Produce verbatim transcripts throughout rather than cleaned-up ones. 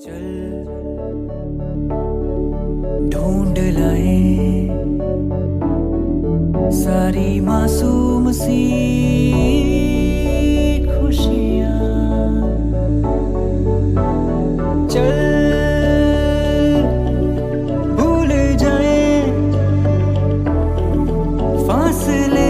चल ढूंढ लाए सारी मासूम सी खुशियाँ। चल भूल जाए फासले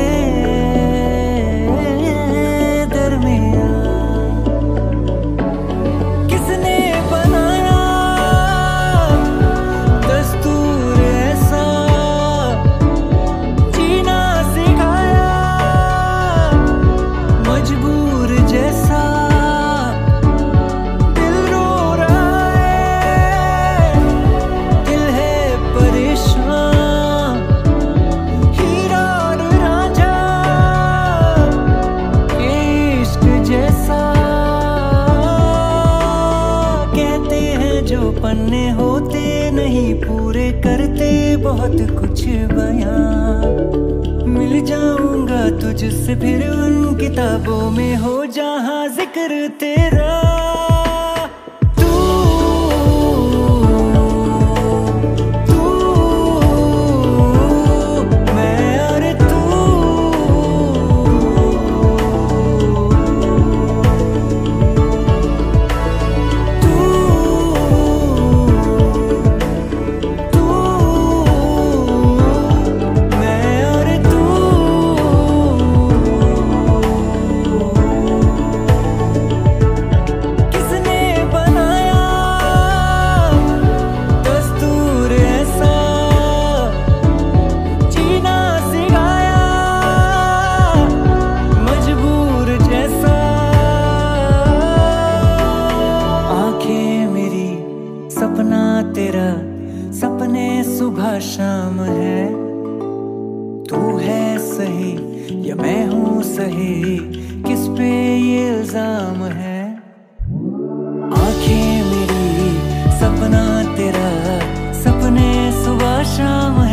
जो पन्ने होते नहीं पूरे करते बहुत कुछ बयां। मिल जाऊंगा तुझसे फिर उन किताबों में हो जहां जिक्र तेरा। सपना तेरा सपने सुबह शाम है। तू है सही या मैं हूँ सही, किस पे ये इल्जाम है। आंखें मेरी सपना तेरा सपने सुबह शाम है।